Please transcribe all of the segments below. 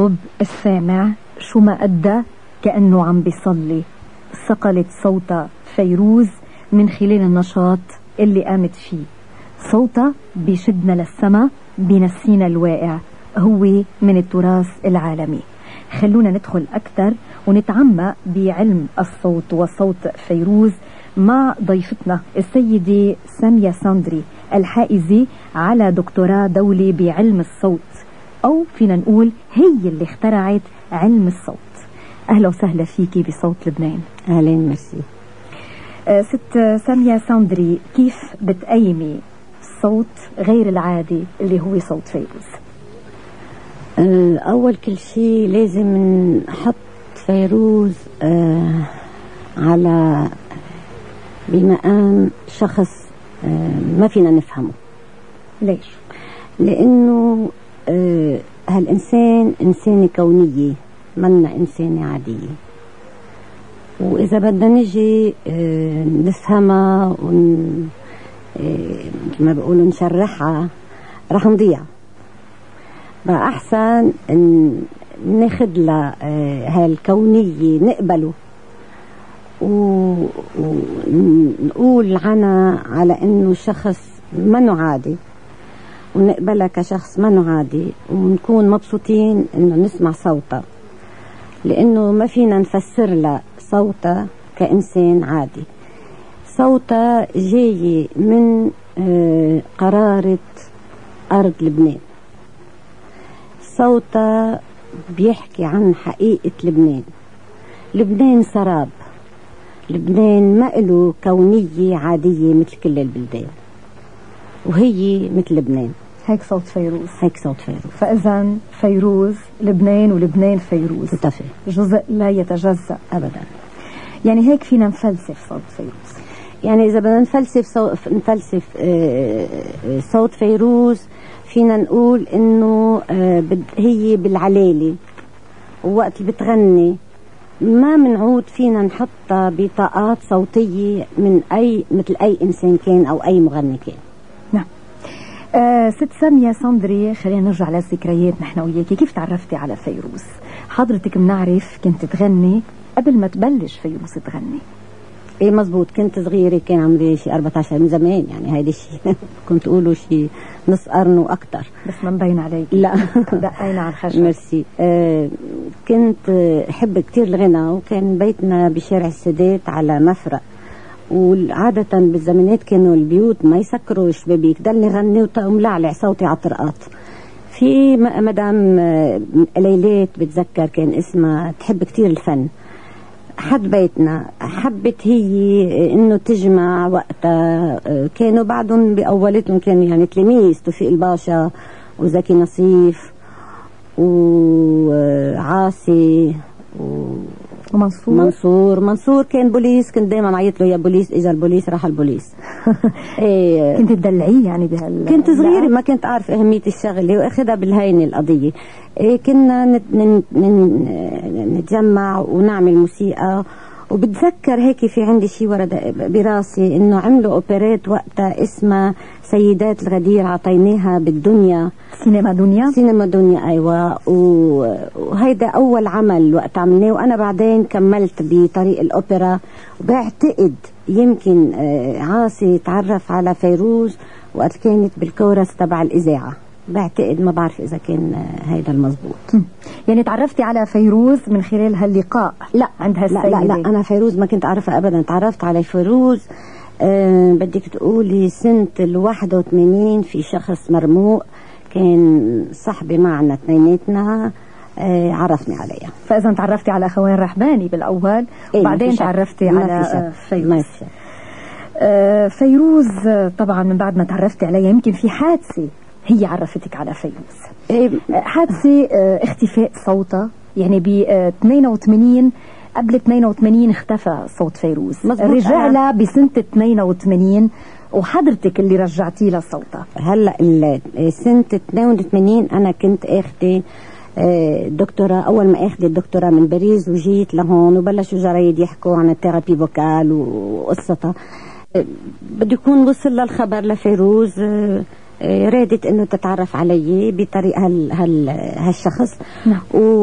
قلوب السامع شو ما أدى كأنه عم بيصلي. صقلت صوتها فيروز من خلال النشاط اللي قامت فيه. صوتها بيشدنا للسما، بينسينا الواقع، هو من التراث العالمي. خلونا ندخل أكثر ونتعمق بعلم الصوت وصوت فيروز مع ضيفتنا السيدة سامية ساندري، الحائزة على دكتوراه دولي بعلم الصوت، أو فينا نقول هي اللي اخترعت علم الصوت. أهلا وسهلا فيكي بصوت لبنان. أهلين، ميرسي. ست سامية ساندري، كيف بتقيمي الصوت غير العادي اللي هو صوت فيروز؟ أول كل شيء لازم نحط فيروز على بمقام شخص ما فينا نفهمه. ليش؟ لأنه هالإنسان إنسانة كونية، منا إنسانة عادية، وإذا بدنا نجي نفهمها كما بيقولوا نشرحها رح نضيع. بقى أحسن ناخد لها هالكونية نقبله ونقول عنها على إنه شخص منه عادي، ونقبلها كشخص منه عادي، ونكون مبسوطين إنه نسمع صوتها، لأنه ما فينا نفسر لها صوتها كإنسان عادي. صوتها جاي من قرارة أرض لبنان. صوتها بيحكي عن حقيقة لبنان. لبنان سراب، لبنان ما له كونية عادية مثل كل البلدان، وهي مثل لبنان. هيك صوت فيروز. هيك صوت فيروز. فإذا فيروز لبنان، ولبنان فيروز، متفق، جزء لا يتجزأ أبدا. يعني هيك فينا نفلسف صوت فيروز. يعني إذا بدنا نفلسف صوت فيروز، فينا نقول إنه هي بالعلالي، ووقت اللي بتغني ما منعود فينا نحطها بطاقات صوتية من مثل أي إنسان كان أو أي مغني كان. نعم. ست سامية ساندري، خلينا نرجع للذكريات نحن وياكي. كيف تعرفتي على فيروز؟ حضرتك بنعرف كنت تغني قبل ما تبلش فيروز تغني. ايه مزبوط، كنت صغيرة، كان عمري شي 14 من زمان، يعني هيدا الشيء كنت قولوا شي نص قرن واكثر، بس ما مبين عليك. لا دقينا على الخشب. ميرسي. كنت احب كتير الغنى، وكان بيتنا بشارع السادات على مفرق، وعادة بالزمانات كانوا البيوت ما يسكروا الشبابيك، ضلني غني وملعلع صوتي على الطرقات. في مدام ليلات بتذكر كان اسمها تحب كتير الفن، حد بيتنا حبت هي انه تجمع وقتها. كانوا بعضهم باولتهم كانوا يعني تلاميذ توفيق الباشا وزكي نصيف وعاصي منصور كان بوليس. كنت دايما عيط له يا بوليس، اجى البوليس راح البوليس. إيه كنت تدلعيه يعني كنت صغيرة ما كنت اعرف اهمية الشغلة واخدها بالهينة القضية. كنا نتجمع ونعمل موسيقى، وبتذكر هيك في عندي شيء ورا براسي انه عملوا اوبريت وقتها اسمها سيدات الغدير، عطيناها بالدنيا، سينما دنيا ايوه. وهيدا اول عمل وقت عملناه، وانا بعدين كملت بطريق الاوبرا. وبعتقد يمكن عاصي تعرف على فيروز وقت كانت بالكورس تبع الاذاعه، بعتقد، ما بعرف إذا كان هيدا المزبوط. يعني تعرفتي على فيروز من خلال هاللقاء؟ لا عند هالسيدة. لا أنا فيروز ما كنت أعرفها أبدا. تعرفت على فيروز بدك تقولي سنة 81 في شخص مرموق كان صاحبي معنا اثنيناتنا، عرفني عليها. فإذا تعرفتي على أخوان رحباني بالأول، وبعدين تعرفتي على فيروز. فيروز طبعا من بعد ما تعرفتي عليها يمكن في حادثة هي عرفتك على فيروز. حادثة اختفاء صوتها، يعني ب 82 قبل 82 اختفى صوت فيروز، رجع لها بسنة 82 وحضرتك اللي رجعتي لها صوتها. هلا سنة 82 انا كنت اخذة دكتوراه، اول ما اخذت الدكتوراه من باريس وجيت لهون وبلشوا جرايد يحكوا عن الثيرابي فوكال وقصتها. بده يكون وصل للخبر لفيروز رادت انه تتعرف علي بطريقه هالشخص. نعم.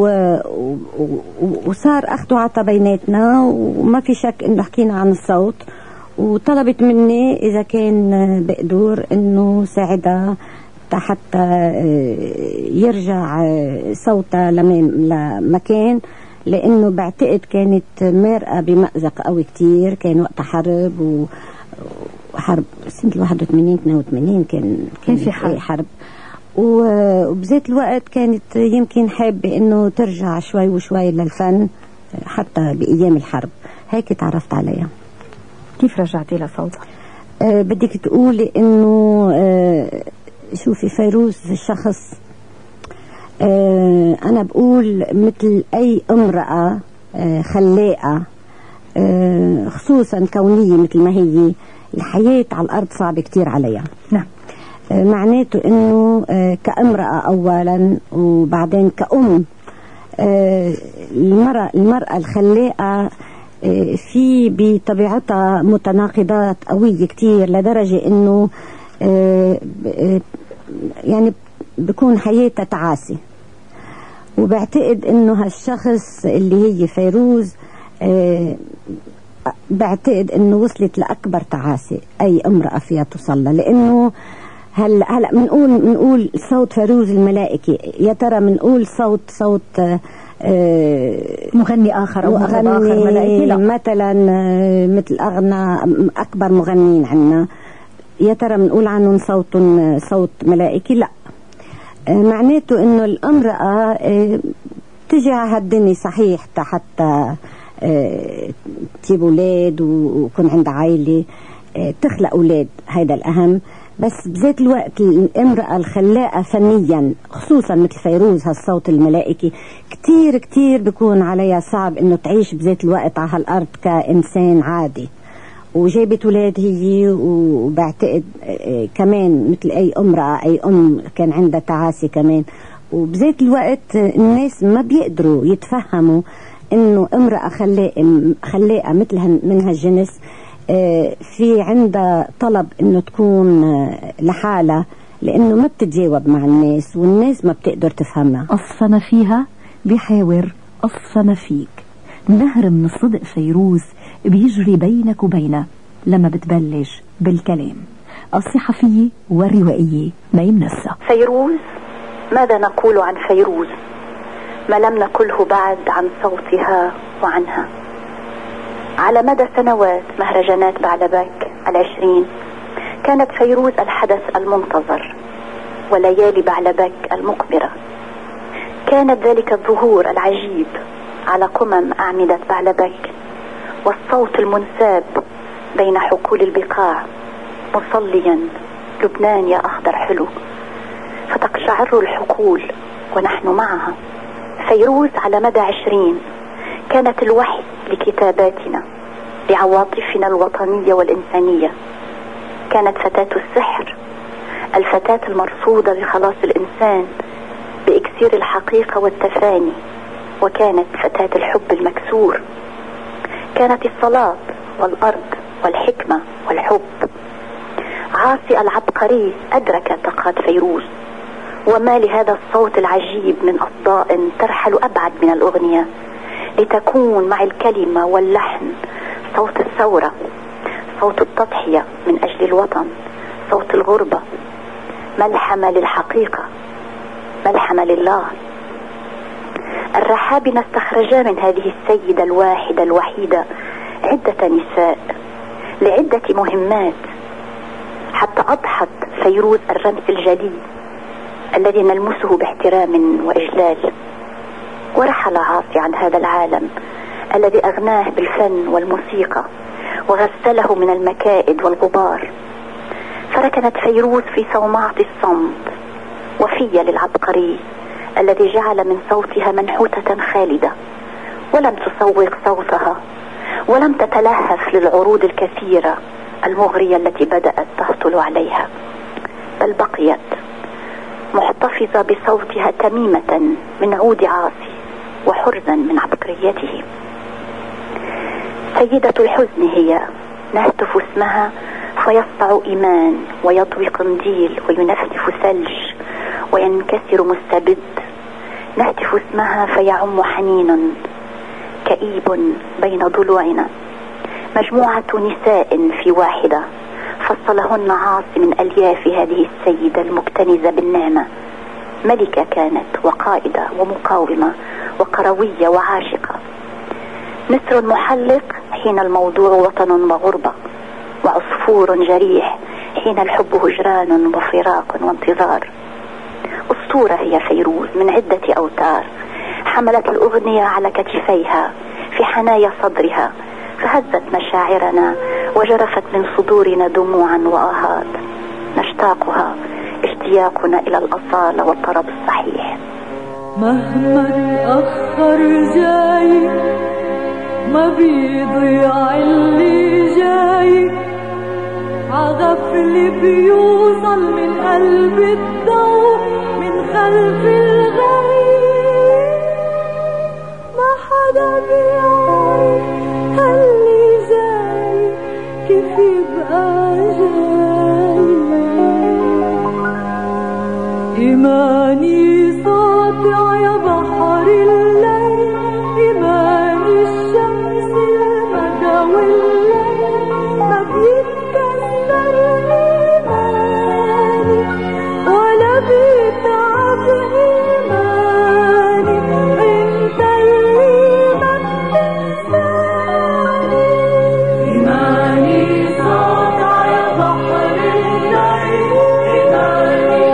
وصار اخذ وعطى بيناتنا، وما في شك انه حكينا عن الصوت، وطلبت مني اذا كان بقدر انه ساعدها حتى يرجع صوتها لمكان، لانه بعتقد كانت مرأة بمأزق قوي كتير. كان وقتها حرب، وحرب سنة 81-82 كان في حرب، وبذات الوقت كانت يمكن حابة انه ترجع شوي وشوي للفن حتى بأيام الحرب. هيك تعرفت عليها. كيف رجعتي لصوتها؟ بدك تقولي انه شوفي فيروز شخص، انا بقول مثل اي امرأة خلاقة، خصوصا كونية مثل ما هي. الحياة على الارض صعبة كتير عليها. نعم. معناته انه كامرأة اولا، وبعدين كأم. المرأة الخلاقة في بطبيعتها متناقضات قوية كتير، لدرجة انه يعني بكون حياتها تعاسي. وبعتقد انه هالشخص اللي هي فيروز بعتقد انه وصلت لاكبر تعاسي اي امرأة فيها توصل لها. لانه هلا بنقول صوت فيروز الملائكي، يا ترى بنقول صوت مغني آخر أو مغني آخر ملائكي؟ لا. مثلا مثل أغنى أكبر مغنيين عنا، يا ترى بنقول عنهم صوت ملائكي؟ لا. معناته إنه الامرأة تجي على هالدنيا صحيح حتى تجيب أولاد ويكون عندها عائلة، تخلق أولاد، هيدا الأهم. بس بذات الوقت الامرأة الخلاقة فنيا، خصوصا مثل فيروز هالصوت الملائكي، كتير كتير بيكون عليها صعب انه تعيش بذات الوقت على هالارض كإنسان عادي. وجابت ولاد هي، وبعتقد كمان مثل اي امرأة اي ام كان عندها تعاسي كمان. وبذات الوقت الناس ما بيقدروا يتفهموا انه امرأة خلاقة مثلها من هالجنس في عندها طلب انه تكون لحالها، لانه ما بتتجاوب مع الناس، والناس ما بتقدر تفهمها. أصفنا فيها بحاور أصفنا فيك. نهر من الصدق فيروز بيجري بينك وبينه لما بتبلش بالكلام. الصحفية والروائية ميم نسا. فيروز، ماذا نقول عن فيروز ما لم نقله بعد عن صوتها وعنها؟ على مدى سنوات مهرجانات بعلبك 20 كانت فيروز الحدث المنتظر، وليالي بعلبك المقبرة كانت ذلك الظهور العجيب على قمم أعمدة بعلبك، والصوت المنساب بين حقول البقاع مصليا لبنان يا أخضر حلو، فتقشعر الحقول ونحن معها. فيروز على مدى 20 كانت الوحي لكتاباتنا، لعواطفنا الوطنية والإنسانية. كانت فتاة السحر، الفتاة المرصودة لخلاص الإنسان بإكسير الحقيقة والتفاني، وكانت فتاة الحب المكسور. كانت الصلاة والأرض والحكمة والحب. عاصي العبقري أدرك طاقات فيروز، وما لهذا الصوت العجيب من أصداء ترحل أبعد من الأغنية لتكون مع الكلمة واللحن صوت الثورة، صوت التضحية من أجل الوطن، صوت الغربة، ملحمة للحقيقة، ملحمة لله. الرحابنة استخرجا من هذه السيدة الواحدة الوحيدة عدة نساء لعدة مهمات، حتى أضحت فيروز الرمز الجلي الذي نلمسه باحترام وإجلال. ورحل عاصي عن هذا العالم الذي أغناه بالفن والموسيقى وغسله من المكائد والغبار، فركنت فيروز في صومعة الصمت وفية للعبقري الذي جعل من صوتها منحوتة خالدة، ولم تسوق صوتها ولم تتلهف للعروض الكثيرة المغرية التي بدأت تهطل عليها، بل بقيت محتفظة بصوتها تميمة من عود عاصي وحرزا من عبقريته. سيدة الحزن هي، نهتف اسمها فيسطع إيمان ويضوي قنديل وينفنف ثلج وينكسر مستبد. نهتف اسمها فيعم حنين كئيب بين ضلوعنا. مجموعة نساء في واحدة فصلهن عاص من ألياف هذه السيدة المكتنزة بالنعمة. ملكة كانت وقائدة ومقاومة وقروية وعاشقة. نسر محلق حين الموضوع وطن وغربة، وعصفور جريح حين الحب هجران وفراق وانتظار. أسطورة هي فيروز من عدة أوتار، حملت الأغنية على كتفيها في حنايا صدرها، فهزت مشاعرنا وجرفت من صدورنا دموعا وآهات. نشتاقها اشتياقنا إلى الأصالة والطرب الصحيح. مهما تأخر جاي ما بيضيع اللي جاي، عغفل بيوصل من قلب الضوء من خلف الغيب. ما حدا بيعرف هاللي جاي كيف يبقى جاي. إيماني ساطع يا بحر الليل، إيماني الشمس المدى والليل، ما بيتكسر إيماني ولا بيتعب إيماني. انت اللي ما بتنساني. إيماني ساطع يا بحر الليل، إيماني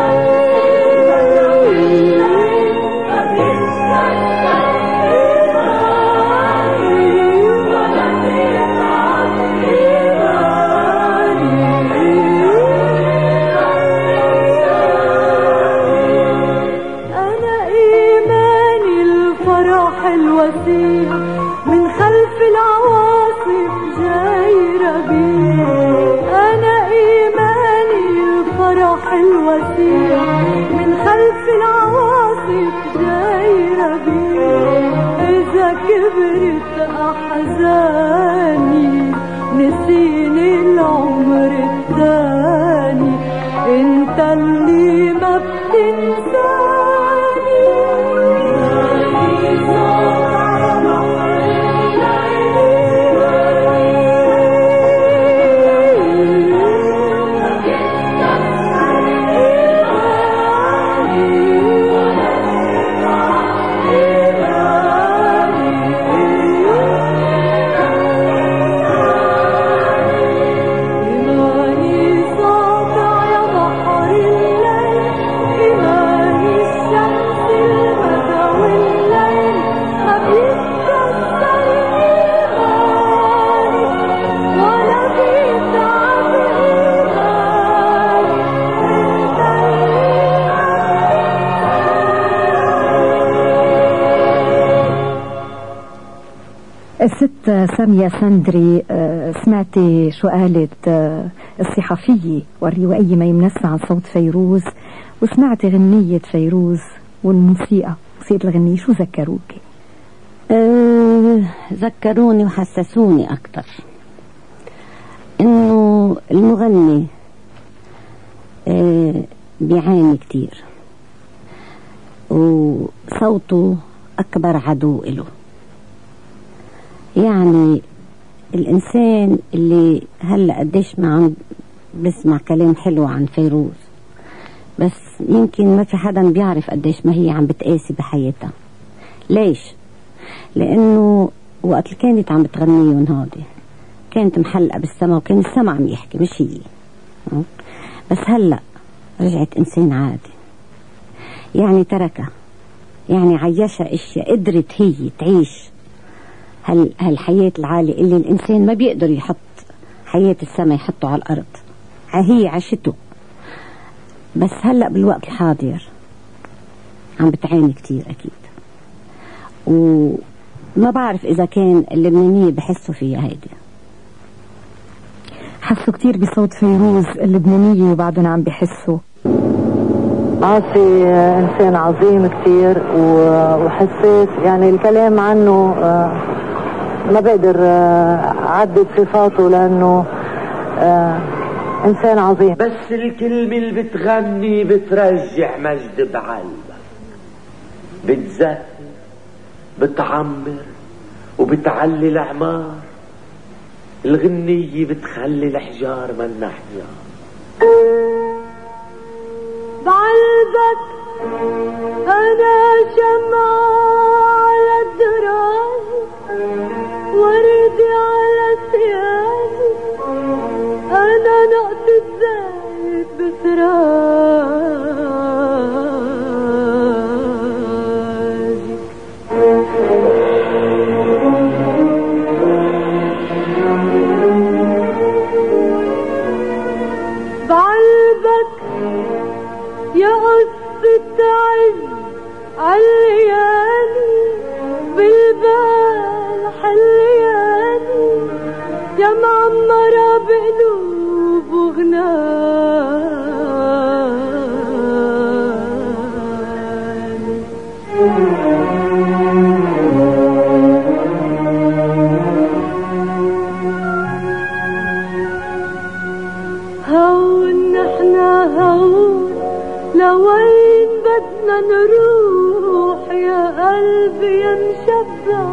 من خلف العواصف جاي ربيع. أنا إيماني الفرح الوسيع، من خلف العواصف جاي ربيع. إذا كبرت أحزاني نسيني العمر الثاني، انت اللي ما بتنساني. الست سامية سندري، سمعتي شو قالت الصحفية والروائية مي منسى عن صوت فيروز، وسمعتي غنية فيروز والموسيقى موسيقى الغنية، شو ذكروكي؟ ذكروني وحسسوني أكتر إنه المغني بيعاني كتير وصوته أكبر عدو له. يعني الإنسان اللي هلأ قديش ما عم بسمع كلام حلو عن فيروز، بس يمكن ما في حدا بيعرف قديش ما هي عم بتقاسي بحياتها. ليش؟ لأنه وقت اللي كانت عم بتغنيهم هادي كانت محلقة بالسما وكان السما عم يحكي مش هي. بس هلأ رجعت إنسان عادي، يعني تركها، يعني عيشها اشياء قدرت هي تعيش هالحياة العالية اللي الإنسان ما بيقدر يحط حياة السماء يحطه على الأرض. هي عاشته، بس هلأ بالوقت الحاضر عم بتعاني كتير أكيد. وما بعرف إذا كان اللبنانية بحسوا فيها هيدي. حسوا كتير بصوت فيروز اللبنانية وبعدهم عم بحسوا. عاصي إنسان عظيم كتير وحسيت يعني الكلام عنه ما بقدر عدد صفاته، لأنه إنسان عظيم. بس الكلمة اللي بتغني بترجع مجد بعلبك، بتزهر بتعمر وبتعلي الأعمار. الغنية بتخلي الحجار منا حجار. بعلبك أنا شمعة على الدراج، وردي على ثيابي، أنا نقطة زيت بسراجك. بعلبك يا قصة عز عالليالي، بالبال حليالي، يا معمرة بقلوب وغناني. هون نحنا هون لوين بدنا نروح يا قلبي يا مشبع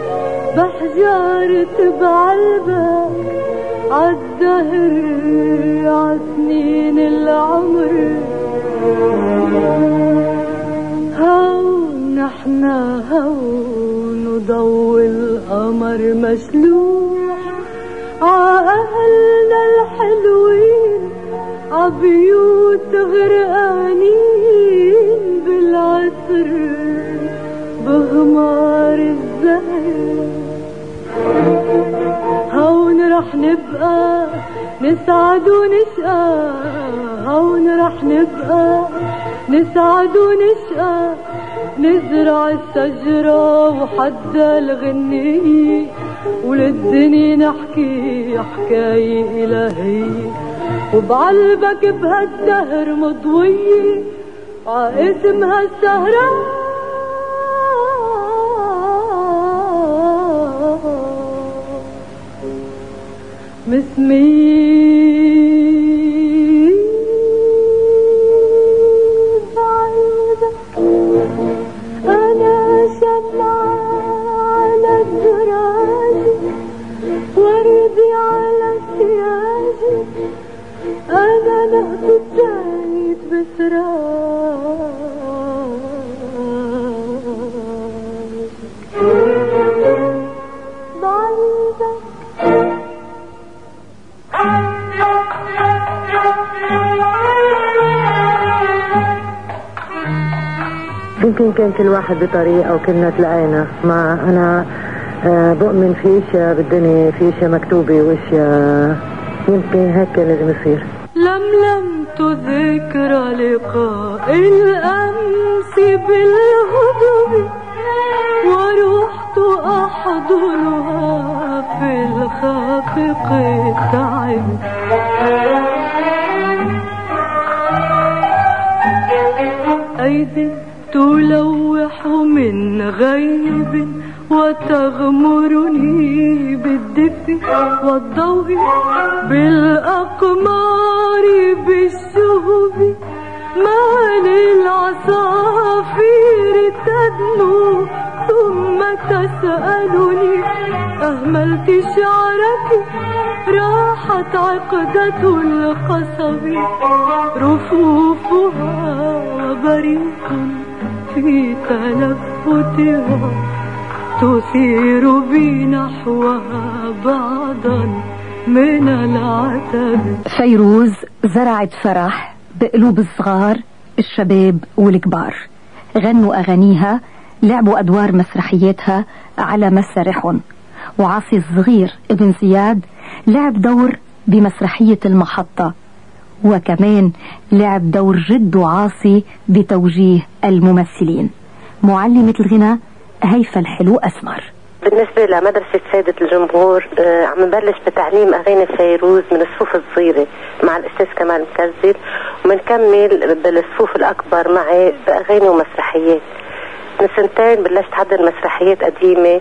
بحجارة بعلبك، عالدهر عسنين العمر. هون نحنا هون وضوء القمر مشلوح عأهلنا الحلوين، عبيوت غرقانين بالعطر بغمار الزهر. هون رح نبقى نسعد ونشقى، هون رح نبقى نسعد ونشقى، نزرع الشجرة وحدها الغنية، وللدنيا نحكي حكاية إلهية. وبعلبك بهالدهر مضوية عاسمها السهرة، مسمية بعلبك أنا شمعة على الدراج، وردي على ثيابي، أنا نقطة زيت بسراجك. بعلبك يمكن كان كل واحد بطريقة وكلنا تلاقينا. ما أنا بؤمن في اشياء بالدنيا، في اشياء مكتوبة واشياء يمكن هيك كان لازم يصير. لملمت ذكرى لقاء الأمس بالهضم، ورحت أحضنها في الخافق التعب. أيدي تلوح من غيب وتغمرني بالدفء والضوء، بالأقمار بالشهب، ما للعصافير تدنو ثم تسألني أهملت شعرك، راحت عقدة القصب، رفوفها بريق في تلفتها، تثير بي نحوها بعضا من العتب. فيروز زرعت فرح بقلوب الصغار الشباب والكبار، غنوا أغانيها، لعبوا أدوار مسرحياتها على مسارحهم. وعاصي الصغير ابن زياد لعب دور بمسرحية المحطة، وكمان لعب دور جده عاصي بتوجيه الممثلين. معلمة الغناء هيفا الحلو أسمر. بالنسبة لمدرسة سيدة الجمهور عم نبلش بتعليم أغاني فيروز من الصفوف الصغيرة مع الأستاذ كمال مكزل، ومنكمل بالصفوف الأكبر معي بأغاني ومسرحيات. من سنتين بلشت حضر مسرحيات قديمة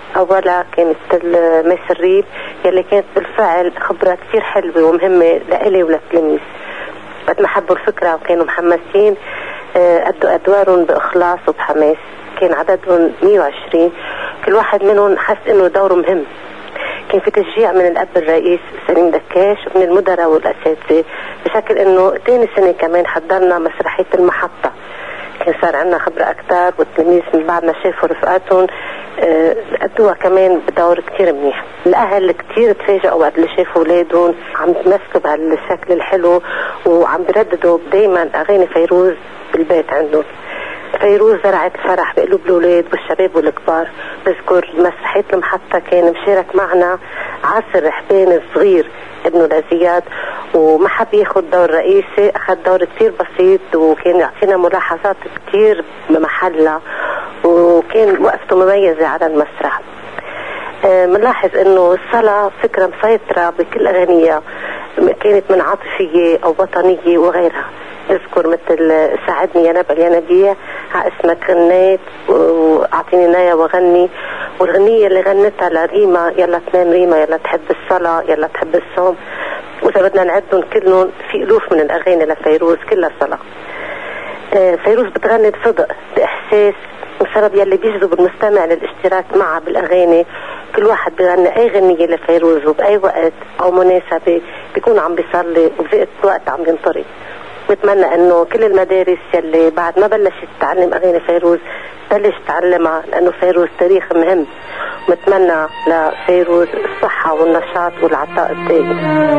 أولا كانت المس الريب يلي كانت بالفعل خبرة كثير حلوة ومهمة لإلي وللتلاميذ. قد ما حبوا الفكرة وكانوا محمسين أدوا أدوارهم بإخلاص وبحماس. كان عددهم 120، كل واحد منهم حس إنه دوره مهم. كان في تشجيع من الأب الرئيس سليم دكاش ومن المدراء والأساتذة، بشكل إنه تاني سنة كمان حضرنا مسرحية المحطة. كان صار عندنا خبرة أكتر، والتلاميذ من بعد ما شافوا رفقاتهم أدوها كمان بدور كتير منيح. الأهل كتير تفاجئوا وقت اللي شافوا أولادهم عم تمسكوا بهالشكل الحلو وعم برددوا دايما أغاني فيروز بالبيت عندهم. فيروز زرعت الفرح بقلوب الأولاد والشباب والكبار. بذكر مسرحية المحطة كان مشارك معنا عاصر رحبان الصغير ابنه لزياد، وما حب ياخد دور رئيسي، أخذ دور كتير بسيط وكان يعطينا ملاحظات كتير بمحلها، وكان وقفته مميزة على المسرح. منلاحظ انه الصلاة فكرة مسيطرة بكل أغانيها، كانت من عاطفية أو وطنية وغيرها. اذكر مثل ساعدني يا نبع يا نبيع، اسمك غنيت واعطيني نايا وغني، والغنية اللي غنتها لريما يلا تنام ريما، يلا تحب الصلاة، يلا تحب الصوم. واذا بدنا نعدهم كلهم في الوف من الاغاني لفيروز كلها صلاة. فيروز بتغني بصدق باحساس، بسبب يلي بيجذب المستمع للاشتراك معها بالاغاني. كل واحد بيغني اي غنية لفيروز وباي وقت او مناسبة بيكون عم بيصلي وبوقت وقت عم ينطري. بتمنى انه كل المدارس يلي بعد ما بلشت تتعلم اغاني فيروز بلش تعلمها، لانه فيروز تاريخ مهم. بتمنى لفيروز الصحة والنشاط والعطاء الدائم.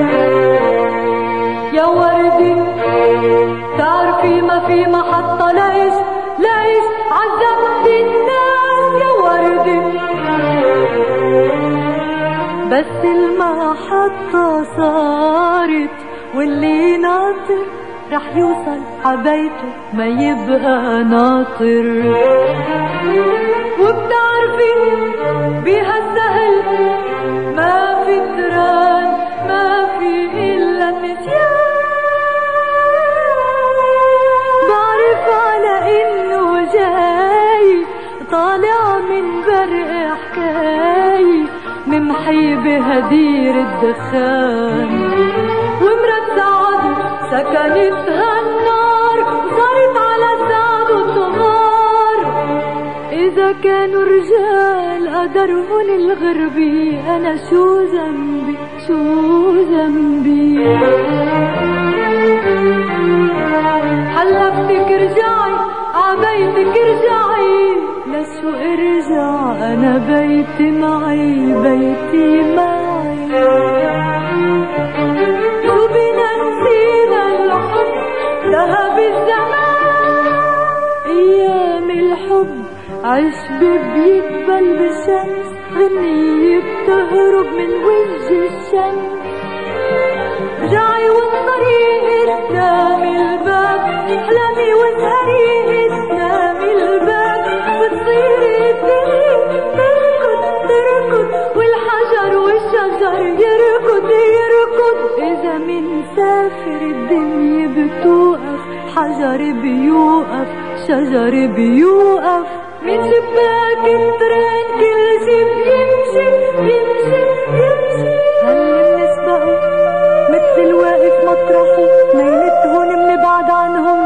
يا وردي تعرفي ما في محطة ليش عذبت الناس يا وردي، بس المحطة صارت واللي ناطر رح يوصل عبيته ما يبقى ناطر. وبتعرفي بهالسهل ما في تران، ما في إلا النسيان. بعرف على إنه جاي طالع من برق حكاي ممحي بهدير الدخان. ومرت سعد سكنتها النار وصارت على سعد وصغار. إذا كانوا رجال قدرهم الغربي أنا شو ذنبي حلفتك ارجعي عبيتك ارجعي، لشو ارجع أنا بيتي معي بيتي معي. ذهب الزمان ايام الحب عشب بيقبل بالشمس، غنية بتهرب من وجه الشمس. رجعي والطريق قدام الباب، احلمي واسهري قدام الباب، وتصيري تركض والحجر والشجر يركض. إذا منسافر الدنيا بتوقف، حجر بيوقف، شجر بيوقف. من شباك الترين كل شي بيمشي. هل بنسبقه مثل الواقف مطرحه، ليلتهن بنبعد عنهم.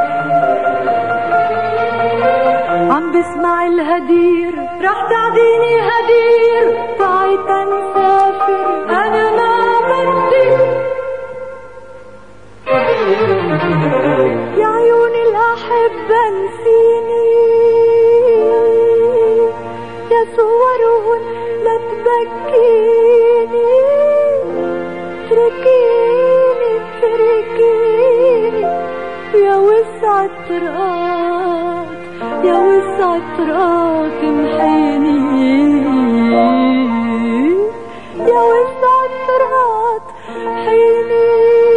عم بسمع الهدير رح تعديني هدير، بعيت نسافر أنا ما بدي. يا عيون الأحبة نسيني، يا صورهن لا تبكيني. تركيني يا وسع الطرقات، يا وسع الطرقات امحيني، يا وسع الطرقات حيني.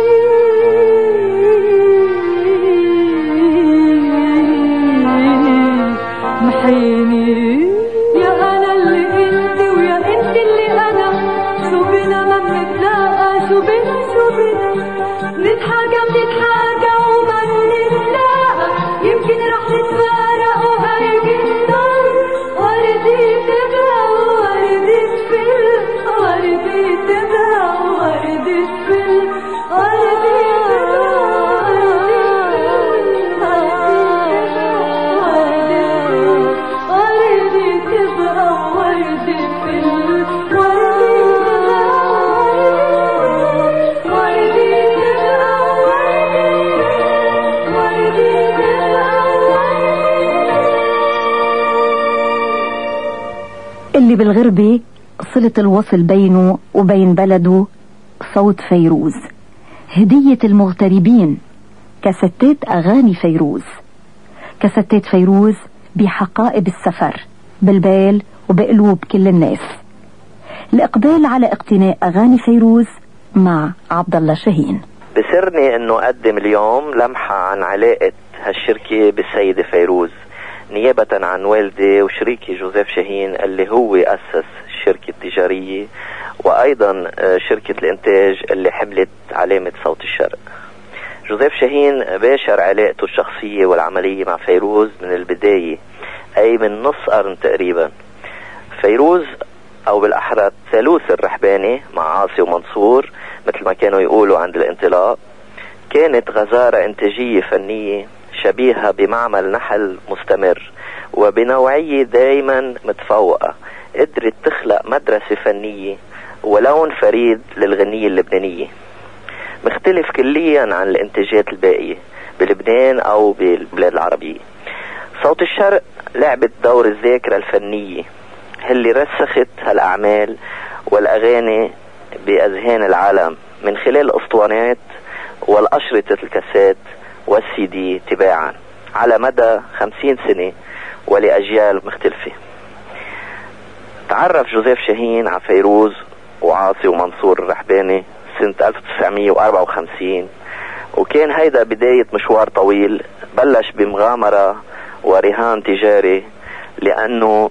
محيني يا أنا اللي انت ويا انت اللي أنا، شو بنا ما بنتلاقى، شو بنا نتحاكى وما نتلاقى. يمكن رح نتفارق وهيك النار وردي اللي بالغربة صلة الوصل بينه وبين بلده صوت فيروز، هدية المغتربين، كاسيتات أغاني فيروز. كاسيتات فيروز بحقائب السفر بالبال وبقلوب كل الناس. الإقبال على اقتناء أغاني فيروز مع عبد الله شاهين. بسرني انه اقدم اليوم لمحة عن علاقة هالشركة بالسيدة فيروز، نيابة عن والدي وشريكي جوزيف شاهين اللي هو أسس الشركة التجارية وأيضا شركة الإنتاج اللي حملت علامة صوت الشرق. جوزيف شاهين باشر علاقته الشخصية والعملية مع فيروز من البداية، أي من نص قرن تقريبا. فيروز أو بالأحرى ثالوث الرحباني مع عاصي ومنصور مثل ما كانوا يقولوا عند الانطلاق، كانت غزارة إنتاجية فنية شبيهة بمعمل نحل مستمر وبنوعية دايما متفوقة، قدرت تخلق مدرسة فنية ولون فريد للغنية اللبنانية، مختلف كليا عن الانتاجات الباقية بلبنان او بالبلاد العربية. صوت الشرق لعبت دور الذاكرة الفنية اللي رسخت هالاعمال والاغاني باذهان العالم من خلال الاسطوانات والاشرطة الكاسات والسي دي تباعا على مدى 50 سنة ولأجيال مختلفة. تعرف جوزيف شاهين على فيروز وعاصي ومنصور الرحباني سنة 1954، وكان هيدا بداية مشوار طويل بلش بمغامرة ورهان تجاري، لأنه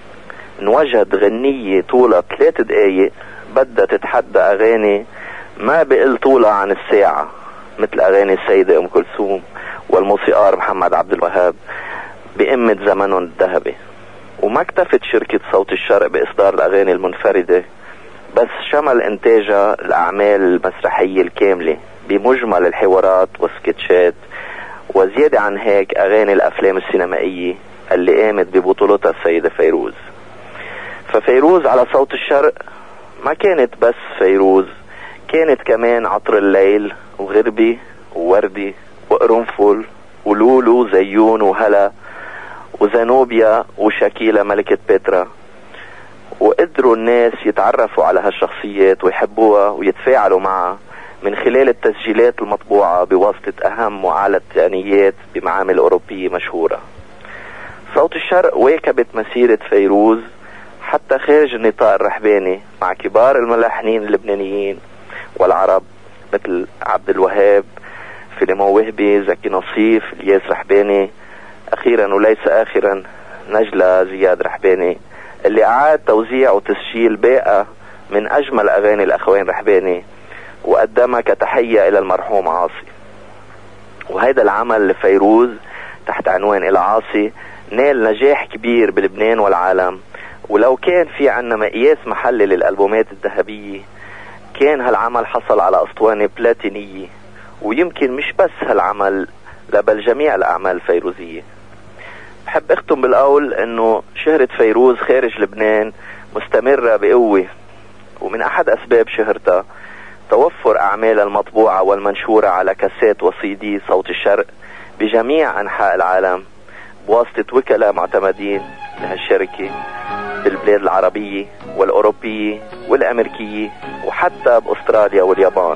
انوجد غنية طولها 3 دقايق بدها تتحدى أغاني ما بقل طولها عن الساعة مثل أغاني السيدة أم كلثوم والموسيقار محمد عبد الوهاب بقمة زمنهم الذهبي. وما اكتفت شركة صوت الشرق بإصدار الأغاني المنفردة، بس شمل إنتاجها الأعمال المسرحية الكاملة بمجمل الحوارات والسكتشات، وزيادة عن هيك أغاني الأفلام السينمائية اللي قامت ببطولتها السيدة فيروز. ففيروز على صوت الشرق ما كانت بس فيروز، كانت كمان عطر الليل وغربي ووردي وقرنفل ولولو زيون وهلا وزنوبيا وشاكيلا ملكة بيترا. وقدروا الناس يتعرفوا على هالشخصيات ويحبوها ويتفاعلوا معها من خلال التسجيلات المطبوعة بواسطة أهم وأعلى التقنيات بمعامل أوروبية مشهورة. صوت الشرق واكبت مسيرة فيروز حتى خارج النطاق الرحباني مع كبار الملحنين اللبنانيين والعرب مثل عبد الوهاب، فيلمون وهبي، زكي نصيف، الياس رحباني، أخيرا وليس آخرا نجلة زياد رحباني اللي أعاد توزيع وتسجيل باقة من أجمل أغاني الأخوين رحباني وقدمها كتحية إلى المرحوم عاصي. وهذا العمل لفيروز تحت عنوان إلى عاصي نال نجاح كبير بلبنان والعالم، ولو كان في عنا مقياس محلي للألبومات الذهبية كان هالعمل حصل على أسطوانة بلاتينية. ويمكن مش بس هالعمل بل جميع الأعمال الفيروزية. بحب أختم بالقول أنه شهرة فيروز خارج لبنان مستمرة بقوة، ومن أحد أسباب شهرتها توفر أعمالها المطبوعة والمنشورة على كاسات وسي دي صوت الشرق بجميع أنحاء العالم بواسطة وكلاء معتمدين لهالشركة بالبلاد العربية والأوروبية والأمريكية وحتى بأستراليا واليابان.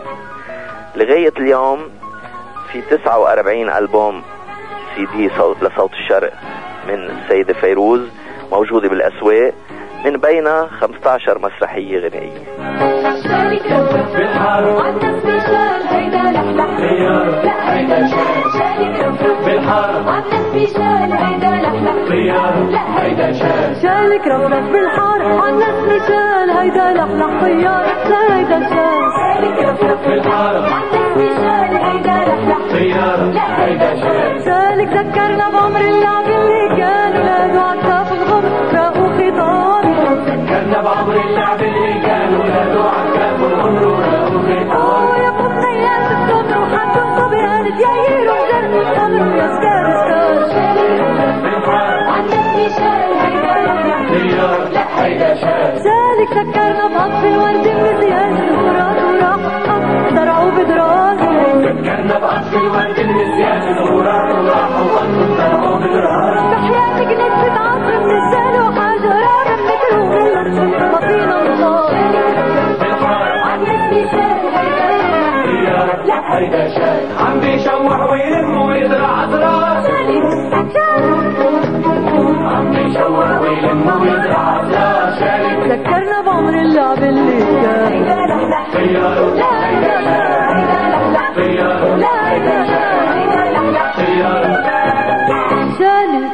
لغاية اليوم في 49 ألبوم سي دي لصوت الشرق من السيدة فيروز موجودة بالأسواق، من بينها 15 مسرحية غنائية. شالك ربك بالحار عالناس مشان هيدا لحلح طيار، لا هيدا شان. شالك ربك بالحار عالناس مشان هيدا لحلح طيار، لا هيدا شان. شالك ذكرنا بعمر اللعب اللي كان ولادو عالكاف الغمر راقوا خطاب. ذكرنا بعمر اللعب اللي كان ولادو عالكاف الغمر راقوا خطاب. يا بنيات الصبر وحدهم صبيان دياير وجر الصبر ويا سكار السكار. شالك ربك بالحار عالناس شالك سكرنا بقصف الورد بنسيان زهورات وراحة زرعوا بدراسة سكرنا بقصف الورد بنسيان زهورات وراحة زرعوا بدراسة بحياتك نسبة عصر من السهل وحجرات بنكره من ما فينا نصاب عم نسبي شال لا هيدا شال عم بيشوح ويلم ويزرع أزرار عم بيشوح ويلم ويزرع أزرار ذكرنا بعمر اللعب اللي كان خيار شالي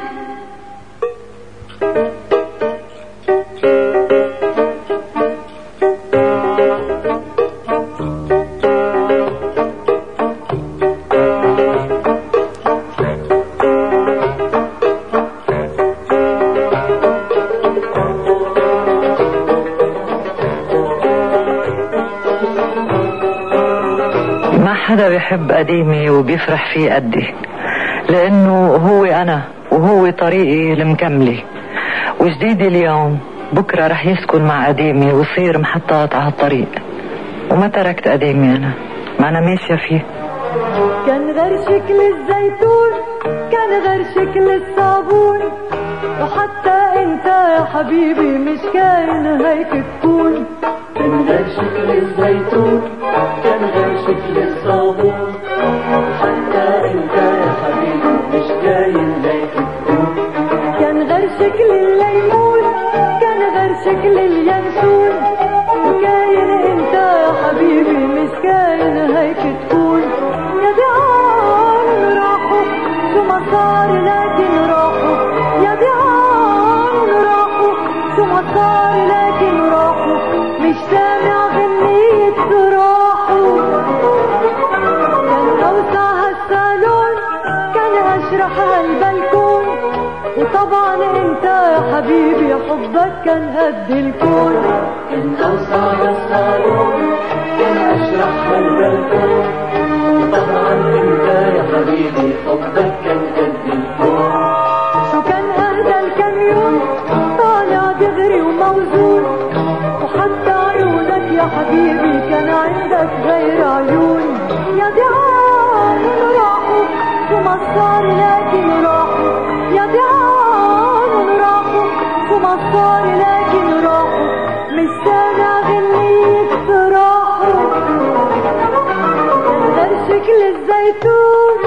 حدا بيحب قديمي وبيفرح فيه قدي، لأنه هو أنا وهو طريقي المكملة، وجديدي اليوم بكرة رح يسكن مع قديمي ويصير محطات على الطريق، وما تركت قديمي أنا ماشية فيه. كان غير شكل الزيتون، كان غير شكل الصابون، وحتى انت يا حبيبي مش كاين هيك تكون. كان غير شكل الزيتون، كان غير شكل الصابون، وحتى انت يا حبيبي مش كاين هيك تكون. كان غير شكل الليمون، كان غير شكل اليانسون، وكاين انت يا حبيبي مش كاين هيك تكون. يا دعان راحوا شو ما صار لكن راحوا، يا دعان راحوا شو ما صار لكن راحوا، مش سامع غنية راحوا. كان أوسع هالصالون، كان أشرح هالبلكون، وطبعا انت يا حبيبي حبك كان قد الكون. كان أوسع هالصالون، كان أشرح هالبلكون، طبعا انت يا حبيبي حبك كان قد الكون. شو كان اهدى الكاميون طالع دغري وموزون، وحتى عيونك يا حبيبي كان عندك غير عيون. يا دعان راحوا شو ما صار لكن راحوا، يا دعان راحوا شو ما صار لكن راحوا، مش سامع غنية راحوا. غير شكل الزيتون،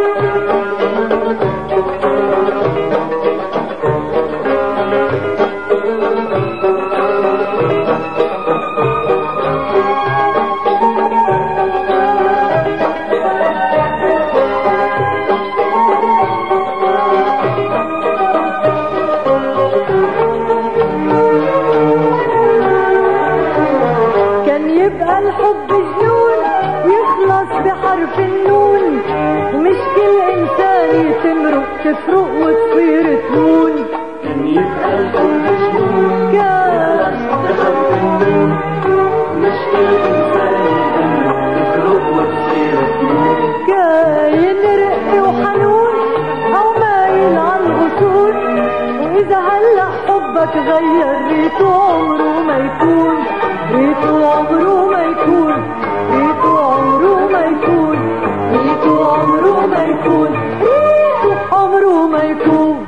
كان يبقى الحب جنون ويخلص بحرف النون، ومش كل إنسان تمرق تفرق وتصير تهون. كان يبقى الحب جنون كان بحرف النون، ومش كل إنسان تمرق تفرق وتصير تهون. كاين رقي وحنون أو مايل عالغصون، وإذا هلأ حبك غير ريته عمره ما يكون، ريته عمره ما يكون، ريته عمره ما يكون، ريته عمره ما يكون، ريته عمره ما يكون.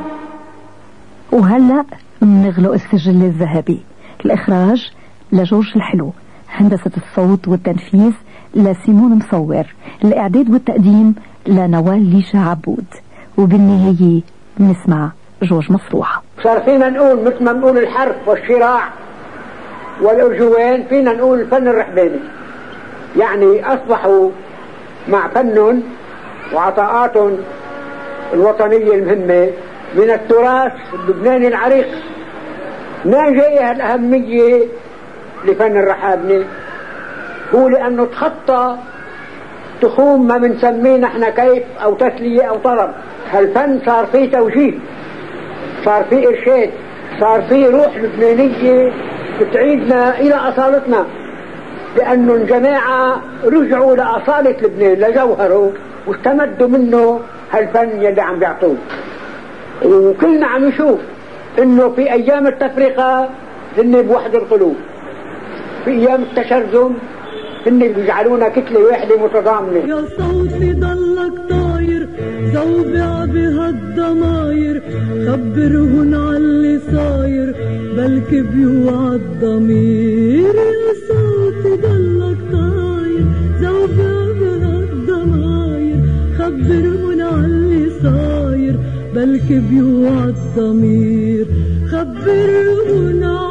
وهلأ منغلق السجل الذهبي. الإخراج لجورج الحلو، هندسة الصوت والتنفيذ لسيمون مصور، الإعداد والتقديم لنوال ليشا عبود، وبالنهاية نسمع جورج مصروحة. صار فينا نقول مثل ما نقول الحرف والشراع والأرجوان، فينا نقول الفن الرحباني. يعني أصبحوا مع فنهم وعطاءاتهم الوطنية المهمة من التراث اللبناني العريق. ما جاية الأهمية لفن الرحابنة هو لأنه تخطى تخوم ما بنسميه نحن كيف أو تسلية أو طرب. هالفن صار فيه توجيه، صار فيه إرشاد، صار فيه روح لبنانية بتعيدنا إلى أصالتنا، لأنه الجماعة رجعوا لأصالة لبنان لجوهره واستمدوا منه هالفن يلي عم بيعطوه. وكلنا عم نشوف انه في ايام التفرقة هن بوحد القلوب، في ايام التشرذم هن بيجعلونا كتلة واحدة متضامنة. يا صوتي ضلك طاير زوبع بهالضماير، خبرهن عاللي صاير بلكي بيوعى الضمير. يا صوتي ضلك طاير زوبع بهالضماير، خبرهن عاللي صاير بلكي بيوعى الضمير. خبرهن